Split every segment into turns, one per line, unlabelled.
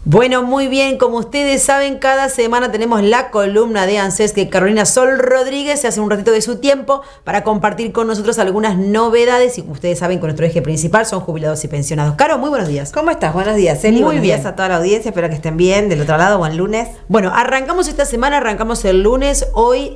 Bueno, muy bien, como ustedes saben, cada semana tenemos la columna de ANSES que Carolina Sol Rodríguez se hace un ratito de su tiempo para compartir con nosotros algunas novedades y como ustedes saben que nuestro eje principal son jubilados y pensionados. Caro, muy buenos días.
¿Cómo estás? Buenos días, Eli.
Muy
buenos
bien.
días a toda la audiencia, espero que estén bien del otro lado, buen lunes.
Bueno, arrancamos esta semana, arrancamos el lunes, hoy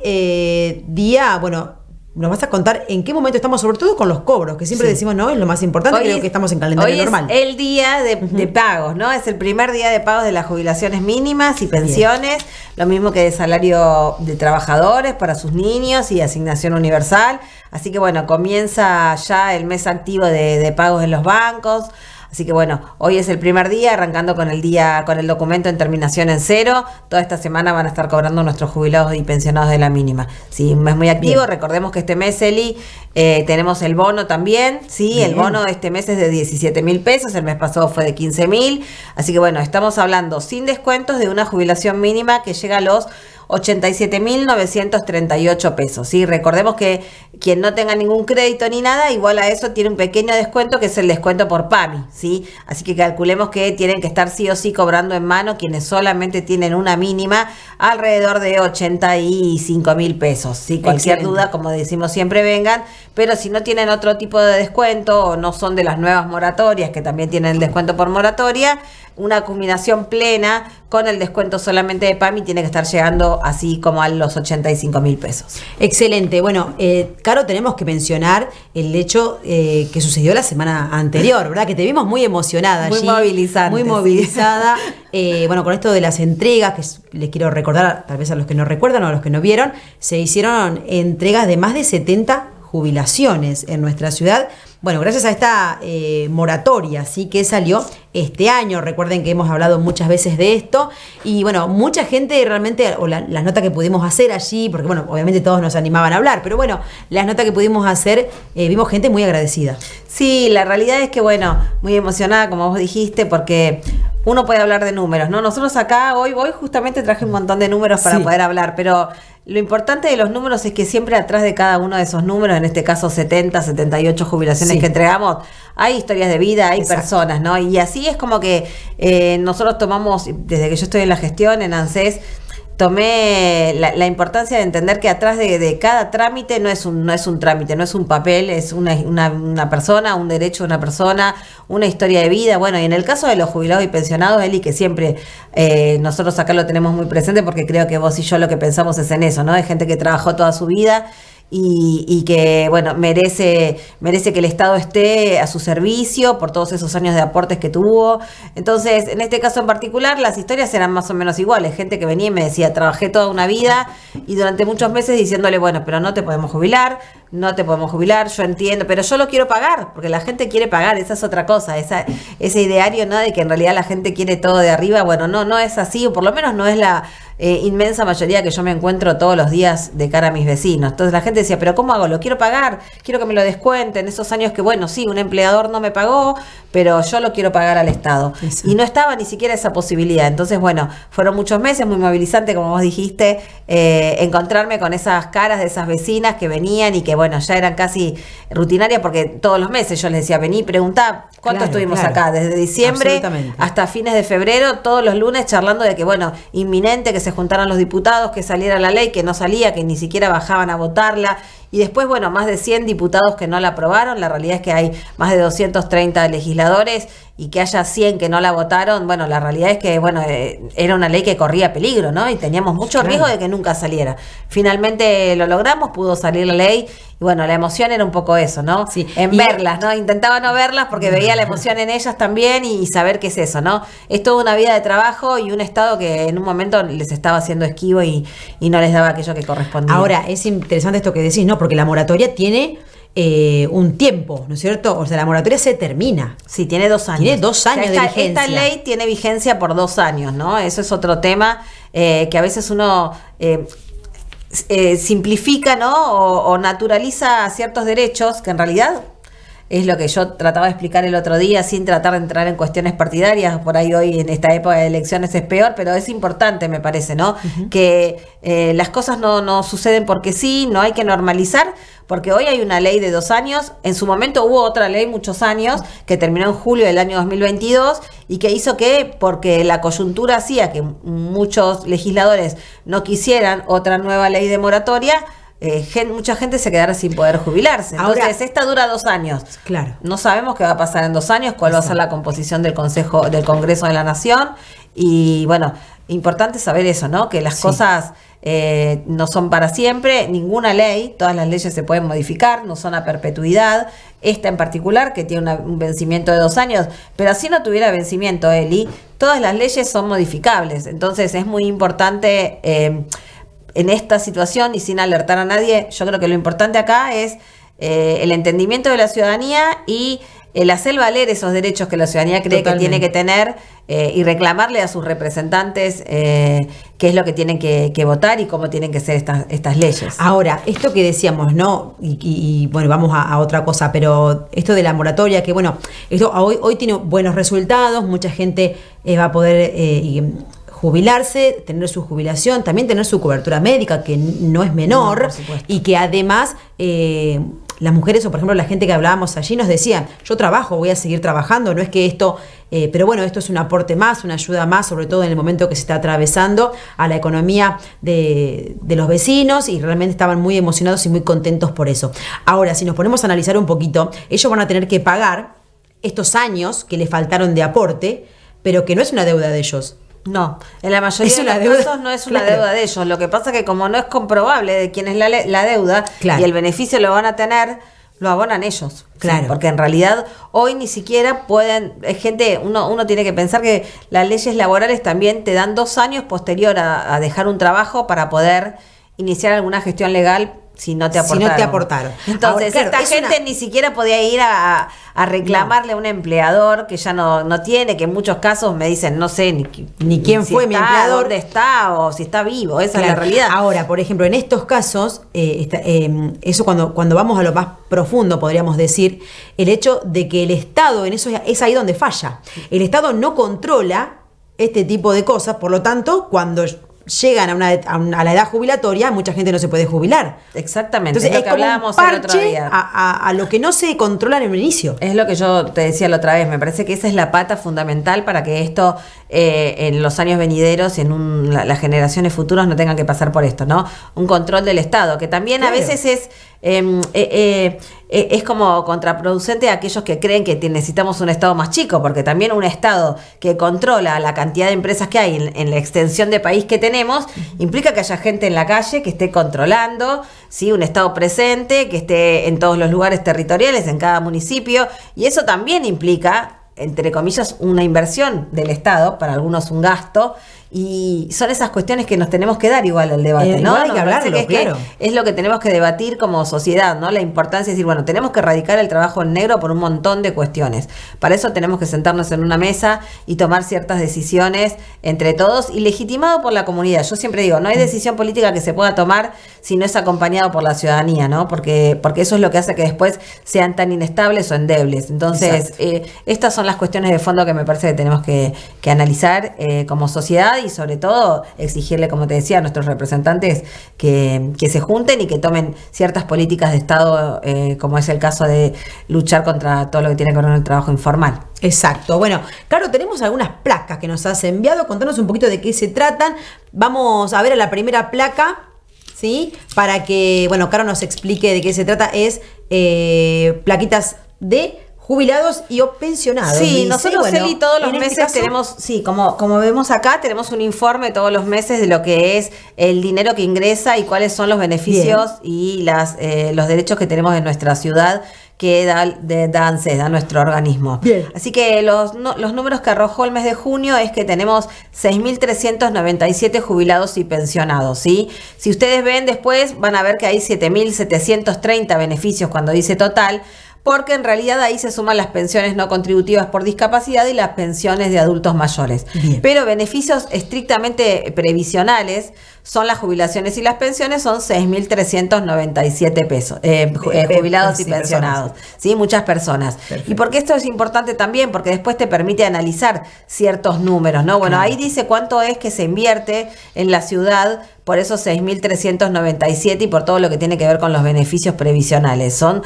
nos vas a contar en qué momento estamos, sobre todo con los cobros, que siempre decimos, no, es lo más importante, creo que estamos en calendario normal.
Hoy es el día de pagos, ¿no? Es el primer día de pagos de las jubilaciones mínimas y pensiones, lo mismo que de salario de trabajadores para sus niños y asignación universal. Así que bueno, comienza ya el mes activo de pagos en los bancos. Así que bueno, hoy es el primer día, arrancando con el documento en terminación en 0. Toda esta semana van a estar cobrando nuestros jubilados y pensionados de la mínima. Sí, un mes muy activo. Bien. Recordemos que este mes, Eli, tenemos el bono también. Sí, bien. El bono de este mes es de 17.000 pesos, el mes pasado fue de 15.000. Así que bueno, estamos hablando sin descuentos de una jubilación mínima que llega a los 87.938 pesos, ¿sí? Recordemos que quien no tenga ningún crédito ni nada, igual a eso tiene un pequeño descuento que es el descuento por PAMI, ¿sí? Así que calculemos que tienen que estar sí o sí cobrando en mano quienes solamente tienen una mínima alrededor de 85.000 pesos, ¿sí? Cualquier duda, como decimos siempre, vengan, pero si no tienen otro tipo de descuento o no son de las nuevas moratorias que también tienen el descuento por moratoria, una combinación plena con el descuento solamente de PAMI tiene que estar llegando así como a los 85.000 pesos.
Excelente. Bueno, Caro, tenemos que mencionar el hecho que sucedió la semana anterior, ¿verdad? Que te vimos muy emocionada
muy
allí.
Movilizante.
Muy movilizada. Bueno, con esto de las entregas, que les quiero recordar, tal vez a los que no recuerdan o a los que no vieron, se hicieron entregas de más de 70 jubilaciones en nuestra ciudad. Bueno, gracias a esta moratoria, sí, que salió este año. Recuerden que hemos hablado muchas veces de esto. Y bueno, mucha gente realmente, o las notas que pudimos hacer allí, porque bueno, obviamente todos nos animaban a hablar, pero bueno, las notas que pudimos hacer, vimos gente muy agradecida.
Sí, la realidad es que bueno, muy emocionada, como vos dijiste, porque uno puede hablar de números, ¿no? Nosotros acá hoy justamente traje un montón de números para poder hablar, pero lo importante de los números es que siempre atrás de cada uno de esos números, en este caso 70, 78 jubilaciones que entregamos, hay historias de vida, hay personas, ¿no? Y así es como que nosotros tomamos, desde que yo estoy en la gestión, en ANSES, tomé la importancia de entender que atrás de cada trámite no es un trámite, no es un papel, es una persona, un derecho de una persona, una historia de vida. Bueno, y en el caso de los jubilados y pensionados, Eli, que siempre nosotros acá lo tenemos muy presente porque creo que vos y yo lo que pensamos es en eso, ¿no? De gente que trabajó toda su vida y que, bueno, merece que el Estado esté a su servicio por todos esos años de aportes que tuvo. Entonces, en este caso en particular, las historias eran más o menos iguales. Gente que venía y me decía, trabajé toda una vida y durante muchos meses diciéndole, bueno, pero no te podemos jubilar, yo entiendo, pero yo lo quiero pagar, porque la gente quiere pagar, esa es otra cosa, ese ideario, ¿no? De que en realidad la gente quiere todo de arriba, bueno, no es así, o por lo menos no es la inmensa mayoría que yo me encuentro todos los días de cara a mis vecinos. Entonces la gente decía, pero ¿cómo hago? Lo quiero pagar, quiero que me lo descuenten, esos años que, bueno, sí, un empleador no me pagó, pero yo lo quiero pagar al Estado. Exacto. Y no estaba ni siquiera esa posibilidad. Entonces, bueno, fueron muchos meses, muy movilizante, como vos dijiste, encontrarme con esas caras de esas vecinas que venían y que, bueno, ya eran casi rutinarias, porque todos los meses yo les decía, vení, preguntá, ¿cuánto estuvimos acá? Desde diciembre hasta fines de febrero, todos los lunes charlando de que, bueno, inminente que se juntaran los diputados, que saliera la ley, que no salía, que ni siquiera bajaban a votarla. Y después, bueno, más de 100 diputados que no la aprobaron. La realidad es que hay más de 230 legisladores y que haya 100 que no la votaron. Bueno, la realidad es que, bueno, era una ley que corría peligro, ¿no? Y teníamos mucho riesgo de que nunca saliera. Finalmente lo logramos, pudo salir la ley. Y bueno, la emoción era un poco eso, ¿no? Sí. En verlas, ¿no? Intentaba no verlas porque veía la emoción en ellas también y saber qué es eso, ¿no? Es toda una vida de trabajo y un Estado que en un momento les estaba haciendo esquivo y no les daba aquello que correspondía.
Ahora, es interesante esto que decís, ¿no? Porque la moratoria tiene un tiempo, ¿no es cierto? O sea, la moratoria se termina.
Sí, tiene 2 años.
Tiene 2 años de vigencia.
Esta ley tiene vigencia por 2 años, ¿no? Eso es otro tema que a veces uno simplifica, ¿no? O naturaliza ciertos derechos que en realidad es lo que yo trataba de explicar el otro día sin tratar de entrar en cuestiones partidarias. Por ahí hoy en esta época de elecciones es peor, pero es importante, me parece, ¿no? Que las cosas no suceden porque sí, no hay que normalizar, porque hoy hay una ley de 2 años, en su momento hubo otra ley muchos años, que terminó en julio del año 2022, y que hizo que, porque la coyuntura hacía que muchos legisladores no quisieran otra nueva ley de moratoria, mucha gente se quedara sin poder jubilarse. Entonces, ahora, esta dura 2 años.
Claro.
No sabemos qué va a pasar en 2 años, cuál va a ser la composición del Congreso de la Nación. Y bueno, importante saber eso, ¿no? Que las cosas no son para siempre. Ninguna ley, todas las leyes se pueden modificar, no son a perpetuidad. Esta en particular, que tiene un vencimiento de 2 años, pero si no tuviera vencimiento, Eli, todas las leyes son modificables. Entonces, es muy importante en esta situación, y sin alertar a nadie, yo creo que lo importante acá es el entendimiento de la ciudadanía y el hacer valer esos derechos que la ciudadanía cree que tiene que tener, y reclamarle a sus representantes qué es lo que tienen que votar y cómo tienen que ser estas leyes.
Ahora, esto que decíamos, ¿no? Y bueno, vamos a otra cosa, pero esto de la moratoria, que bueno, esto hoy tiene buenos resultados, mucha gente va a poder jubilarse, tener su jubilación, también tener su cobertura médica, que no es menor, y que además las mujeres, o por ejemplo la gente que hablábamos allí, nos decían, yo trabajo, voy a seguir trabajando, no es que esto, pero bueno, esto es un aporte más, una ayuda más, sobre todo en el momento que se está atravesando a la economía de los vecinos, y realmente estaban muy emocionados y muy contentos por eso. Ahora, si nos ponemos a analizar un poquito, ellos van a tener que pagar estos años que les faltaron de aporte, pero que no es una deuda de ellos.
No, en la mayoría de los casos no es una deuda de ellos. Lo que pasa es que como no es comprobable de quién es la deuda, y el beneficio lo van a tener, lo abonan ellos.
Claro.
¿Sí? Porque en realidad hoy ni siquiera pueden, uno tiene que pensar que las leyes laborales también te dan 2 años posterior a dejar un trabajo para poder iniciar alguna gestión legal si no te aportaron. Entonces, ahora, claro, esta gente ni siquiera podía ir a reclamarle a un empleador que ya no tiene, que en muchos casos me dicen, no sé ni quién
si fue mi empleador,
dónde está o si está vivo. Esa es la realidad.
Ahora, por ejemplo, en estos casos, eso cuando vamos a lo más profundo, podríamos decir, el hecho de que el Estado, en eso es ahí donde falla. El Estado no controla este tipo de cosas, por lo tanto, cuando llegan a la edad jubilatoria, mucha gente no se puede jubilar.
Exactamente.
Entonces,
es lo que hablábamos el otro día.
A lo que no se controla en el inicio.
Es lo que yo te decía la otra vez. Me parece que esa es la pata fundamental para que esto en los años venideros y en las generaciones futuras no tengan que pasar por esto, ¿no? Un control del Estado, que también a veces es como contraproducente a aquellos que creen que necesitamos un Estado más chico, porque también un Estado que controla la cantidad de empresas que hay en la extensión de país que tenemos, implica que haya gente en la calle que esté controlando, ¿sí? Un Estado presente, que esté en todos los lugares territoriales, en cada municipio, y eso también implica, entre comillas, una inversión del Estado, para algunos un gasto, y son esas cuestiones que nos tenemos que dar igual al debate, ¿no?
Hay que hablarlo, claro.
Es lo que tenemos que debatir como sociedad, ¿no? La importancia de decir, bueno, tenemos que erradicar el trabajo en negro por un montón de cuestiones. Para eso tenemos que sentarnos en una mesa y tomar ciertas decisiones entre todos y legitimado por la comunidad. Yo siempre digo, no hay decisión política que se pueda tomar si no es acompañado por la ciudadanía, ¿no? Porque eso es lo que hace que después sean tan inestables o endebles. Entonces, estas son las cuestiones de fondo que me parece que tenemos que analizar como sociedad, y sobre todo exigirle, como te decía, a nuestros representantes que se junten y que tomen ciertas políticas de Estado, como es el caso de luchar contra todo lo que tiene que ver con el trabajo informal.
Exacto. Bueno, claro, tenemos algunas placas que nos has enviado. Contanos un poquito de qué se tratan. Vamos a ver a la primera placa, ¿sí? Para que, bueno, Caro nos explique de qué se trata. Es plaquitas de jubilados y o pensionados.
Sí, nosotros, Eli, todos los meses tenemos, como vemos acá, tenemos un informe todos los meses de lo que es el dinero que ingresa y cuáles son los beneficios y los derechos que tenemos en nuestra ciudad que da ANSES, da nuestro organismo.
Bien.
Así que los números que arrojó el mes de junio es que tenemos 6.397 jubilados y pensionados, ¿sí? Si ustedes ven después, van a ver que hay 7.730 beneficios cuando dice total, porque en realidad ahí se suman las pensiones no contributivas por discapacidad y las pensiones de adultos mayores.
Bien.
Pero beneficios estrictamente previsionales son las jubilaciones y las pensiones, son 6.397 pesos, jubilados y pensionados, ¿sí? Muchas personas.
Perfecto.
¿Y por qué esto es importante también? Porque después te permite analizar ciertos números, ¿no? Bueno,
Claro.
ahí dice cuánto es que se invierte en la ciudad por esos 6.397 y por todo lo que tiene que ver con los beneficios previsionales. Son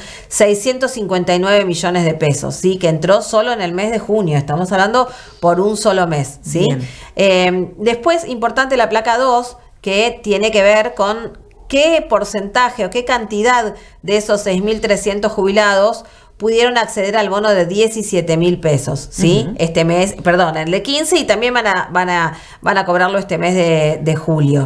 659 millones de pesos, ¿sí? Que entró solo en el mes de junio. Estamos hablando por un solo mes, ¿sí? Después, importante la placa 2, que tiene que ver con qué porcentaje o qué cantidad de esos 6.300 jubilados pudieron acceder al bono de 17.000 pesos, ¿sí? Este mes, perdón, el de 15, y también van a cobrarlo este mes de julio.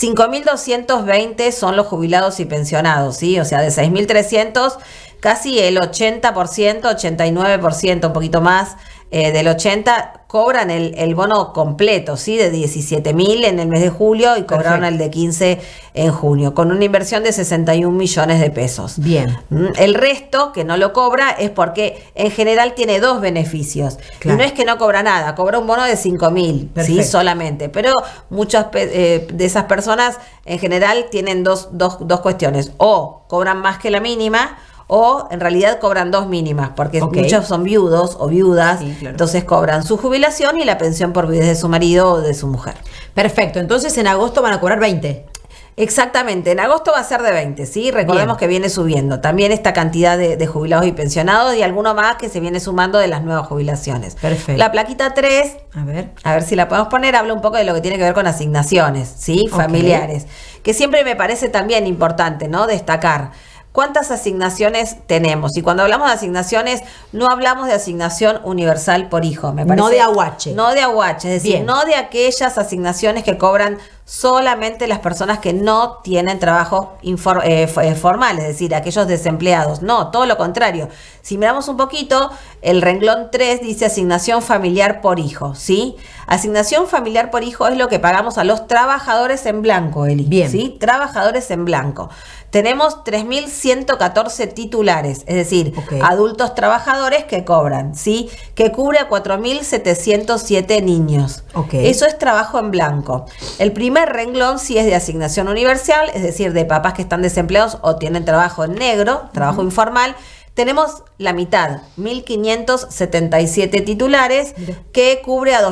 5.220 son los jubilados y pensionados, ¿sí? O sea, de 6.300, casi el 80%, 89%, un poquito más, del 80 cobran el bono completo, ¿sí? De 17.000 en el mes de julio y cobraron el de 15 en junio, con una inversión de 61 millones de pesos.
Bien.
El resto que no lo cobra es porque en general tiene dos beneficios.
Claro.
Y no es que no cobra nada, cobra un bono de 5.000, ¿sí? Solamente. Pero muchas de esas personas en general tienen dos cuestiones. O cobran más que la mínima, o en realidad cobran dos mínimas, porque muchos son viudos o viudas, sí, claro. Entonces cobran su jubilación y la pensión por viudez de su marido o de su mujer.
Perfecto, entonces en agosto van a cobrar 20.
Exactamente, en agosto va a ser de 20, ¿sí? Recordemos que viene subiendo también esta cantidad de jubilados y pensionados y alguno más que se viene sumando de las nuevas jubilaciones.
Perfecto.
La plaquita 3, a ver si la podemos poner, habla un poco de lo que tiene que ver con asignaciones, ¿sí? Familiares, que siempre me parece también importante, ¿no? Destacar. ¿Cuántas asignaciones tenemos? Y cuando hablamos de asignaciones, no hablamos de asignación universal por hijo, me parece.
No de aguache.
No de aguache, es decir, no de aquellas asignaciones que cobran solamente las personas que no tienen trabajo formal, es decir, aquellos desempleados. No, todo lo contrario. Si miramos un poquito, el renglón 3 dice asignación familiar por hijo, ¿sí? Asignación familiar por hijo es lo que pagamos a los trabajadores en blanco, Eli.
Bien.
¿Sí? Trabajadores en blanco. Tenemos 3.114 titulares, es decir, adultos trabajadores que cobran, ¿sí? Que cubre a 4.707 niños. Eso es trabajo en blanco. El primer renglón sí es de asignación universal, es decir, de papás que están desempleados o tienen trabajo en negro, trabajo informal. Tenemos la mitad, 1.577 titulares, que cubre a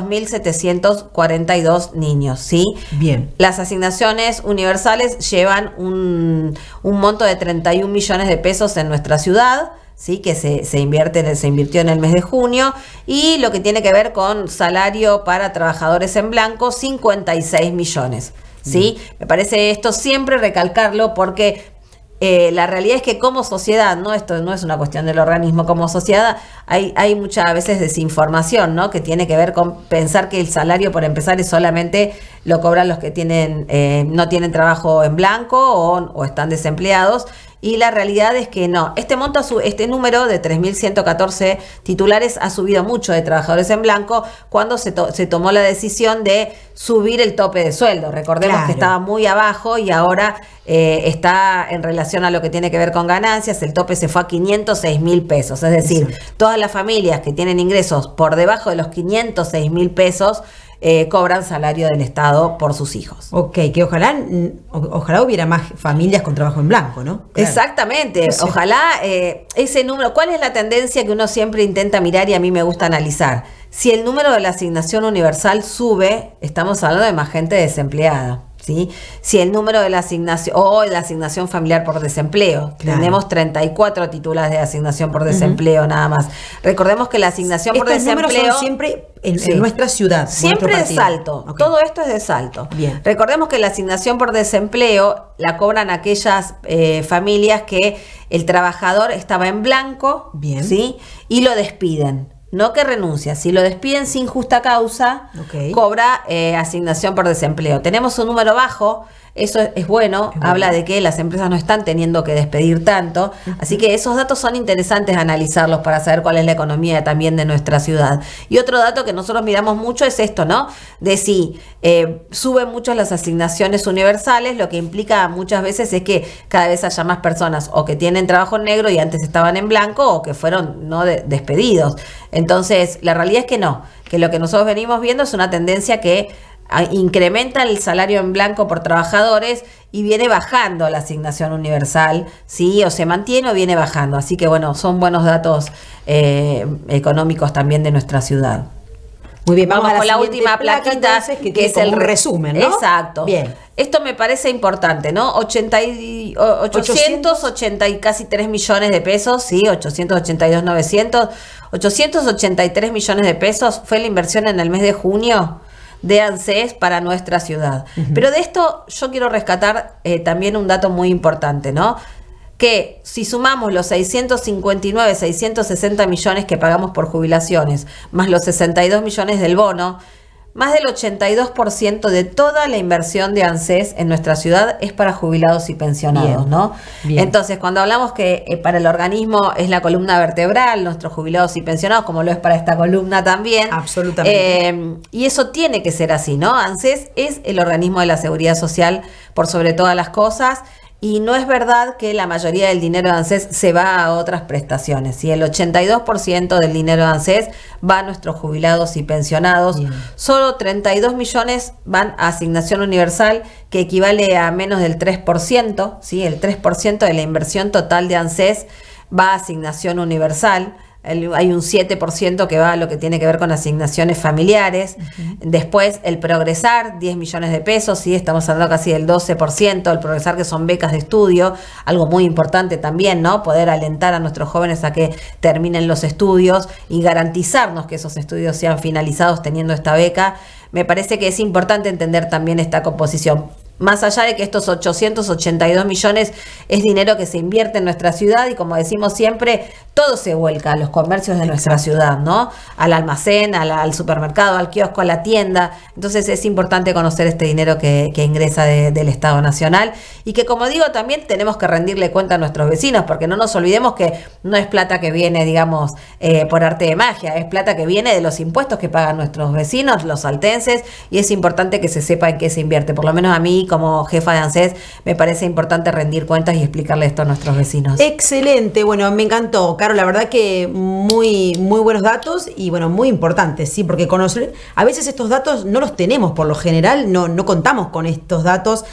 2.742 niños, ¿sí? Bien. Las asignaciones universales llevan un monto de 31 millones de pesos en nuestra ciudad, ¿sí? Que se invirtió en el mes de junio, y lo que tiene que ver con salario para trabajadores en blanco, 56 millones, ¿sí? Me parece esto siempre recalcarlo porque la realidad es que como sociedad, ¿no? Esto no es una cuestión del organismo, como sociedad hay muchas veces desinformación, ¿no? Que tiene que ver con pensar que el salario, por empezar, es solamente lo cobran los que no tienen trabajo en blanco o están desempleados. Y la realidad es que no. Este número de 3.114 titulares ha subido mucho de trabajadores en blanco cuando se tomó la decisión de subir el tope de sueldo. Recordemos que estaba muy abajo y ahora está en relación a lo que tiene que ver con ganancias. El tope se fue a 506.000 pesos. Es decir, todas las familias que tienen ingresos por debajo de los 506.000 pesos cobran salario del Estado por sus hijos.
Que ojalá hubiera más familias con trabajo en blanco, ¿no?
Claro. Exactamente, ojalá ese número. ¿Cuál es la tendencia que uno siempre intenta mirar y a mí me gusta analizar? Si el número de la asignación universal sube, estamos hablando de más gente desempleada, ¿sí? Si el número de la asignación o la asignación familiar por desempleo, tenemos 34 titulares de asignación por desempleo nada más. Recordemos que la asignación por desempleo
son siempre en nuestra ciudad.
Siempre de Salto. Todo esto es de Salto.
Bien.
Recordemos que la asignación por desempleo la cobran aquellas familias que el trabajador estaba en blanco, ¿sí? Y lo despiden. no que renuncia. Si lo despiden sin justa causa, cobra asignación por desempleo. Tenemos un número bajo. Eso es bueno, habla de que las empresas no están teniendo que despedir tanto, así que esos datos son interesantes analizarlos para saber cuál es la economía también de nuestra ciudad. Y otro dato que nosotros miramos mucho es esto, ¿no? De si suben mucho las asignaciones universales, lo que implica muchas veces es que cada vez haya más personas o que tienen trabajo en negro y antes estaban en blanco o que fueron despedidos. Entonces, la realidad es que no, que lo que nosotros venimos viendo es una tendencia que incrementa el salario en blanco por trabajadores y viene bajando la asignación universal, ¿sí? O se mantiene o viene bajando. Así que bueno, son buenos datos económicos también de nuestra ciudad.
Muy bien,
vamos con la última plaquita,
entonces, que es el resumen, ¿no?
Exacto.
Bien.
Esto me parece importante, ¿no? 880 y casi 3 millones de pesos, sí, 882.900, 883 millones de pesos fue la inversión en el mes de junio de ANSES para nuestra ciudad. Pero de esto yo quiero rescatar también un dato muy importante, ¿no? Que si sumamos los 659, 660 millones que pagamos por jubilaciones, más los 62 millones del bono, más del 82% de toda la inversión de ANSES en nuestra ciudad es para jubilados y pensionados, bien, ¿no? Bien. Entonces, cuando hablamos que para el organismo es la columna vertebral, nuestros jubilados y pensionados, como lo es para esta columna también.
Absolutamente.
Y eso tiene que ser así, ¿no? ANSES es el organismo de la seguridad social por sobre todas las cosas. Y no es verdad que la mayoría del dinero de ANSES se va a otras prestaciones. ¿Sí? El 82% del dinero de ANSES va a nuestros jubilados y pensionados. Bien. Solo 32 millones van a asignación universal, que equivale a menos del 3%. ¿Sí? El 3% de la inversión total de ANSES va a asignación universal. Hay un 7% que va a lo que tiene que ver con asignaciones familiares. Después el Progresar, 10 millones de pesos, ¿sí? Estamos hablando casi del 12%, el Progresar, que son becas de estudio, algo muy importante también, ¿no? Poder alentar a nuestros jóvenes a que terminen los estudios y garantizarnos que esos estudios sean finalizados teniendo esta beca. Me parece que es importante entender también esta composición. Más allá de que estos 882 millones es dinero que se invierte en nuestra ciudad y, como decimos siempre, todo se vuelca a los comercios de nuestra ciudad, ¿no? Al almacén, al supermercado, al kiosco, a la tienda. Entonces es importante conocer este dinero que ingresa del Estado Nacional y que, como digo, también tenemos que rendirle cuenta a nuestros vecinos, porque no nos olvidemos que no es plata que viene, digamos, por arte de magia, es plata que viene de los impuestos que pagan nuestros vecinos, los saltenses, y es importante que se sepa en qué se invierte. Por lo menos a mí, como jefa de ANSES, me parece importante rendir cuentas y explicarle esto a nuestros vecinos.
Excelente, bueno, me encantó, Caro, la verdad que muy buenos datos y bueno, muy importantes, sí, porque a veces estos datos no los tenemos por lo general, no contamos con estos datos.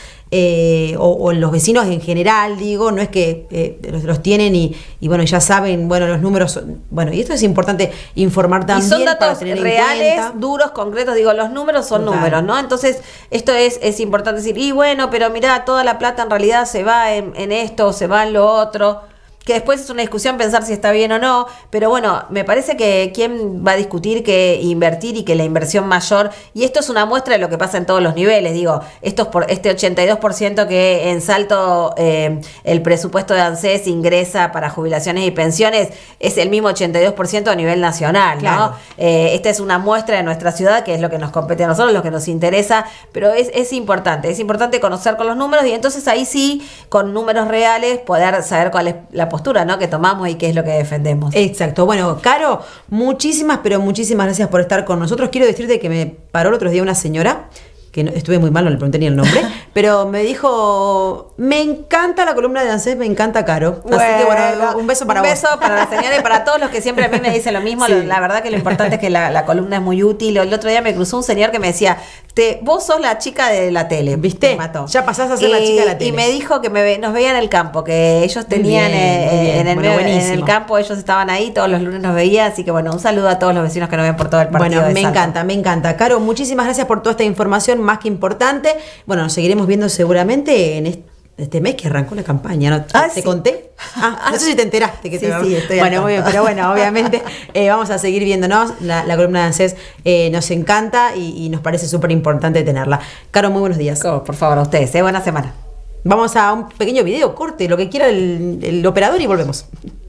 O los vecinos en general, digo, no es que los tienen y bueno, ya saben, bueno, los números, bueno, y esto es importante informar también.
Y son datos reales, duros, concretos, digo, los números son números, ¿no? Entonces, esto es importante decir, y bueno, pero mirá, toda la plata en realidad se va en esto, se va en lo otro. Que después es una discusión pensar si está bien o no, pero bueno, me parece que quién va a discutir que invertir y que la inversión mayor, y esto es una muestra de lo que pasa en todos los niveles, digo, este 82% que en Salto el presupuesto de ANSES ingresa para jubilaciones y pensiones es el mismo 82% a nivel nacional, claro, ¿no? Esta es una muestra de nuestra ciudad, que es lo que nos compete a nosotros, lo que nos interesa, pero es importante conocer con los números y entonces ahí sí, con números reales, poder saber cuál es la postura, ¿no?, que tomamos y qué es lo que defendemos.
Exacto. Bueno, Caro, muchísimas gracias por estar con nosotros. Quiero decirte que me paró el otro día una señora, que estuve muy mal, no le pregunté ni el nombre, pero me dijo, me encanta la columna de ANSES, me encanta Caro.
Bueno,
así que bueno, un beso para vos.
Un beso para la señora y para todos los que siempre a mí me dicen lo mismo. Sí. La verdad que lo importante es que la columna es muy útil. El otro día me cruzó un señor que me decía, vos sos la chica de la tele.
¿Viste? Ya pasás a ser la chica de la tele.
Y me dijo que nos veía en el campo, que ellos tenían en el campo, ellos estaban ahí, todos los lunes nos veía, así que bueno, un saludo a todos los vecinos que nos ven por todo el partido.
Bueno, me encanta. Caro, muchísimas gracias por toda esta información, más que importante. Bueno, nos seguiremos viendo seguramente en este mes que arrancó la campaña, ¿no? ¿Te
sí.
conté? No sé si te enteraste. Que
sí, estoy
bueno, muy bien, pero bueno, obviamente vamos a seguir viéndonos. La columna de ANSES nos encanta y nos parece súper importante tenerla. Caro, muy buenos días.
Por favor, a ustedes, buena semana.
Vamos a un pequeño video, corte, lo que quiera el operador y volvemos.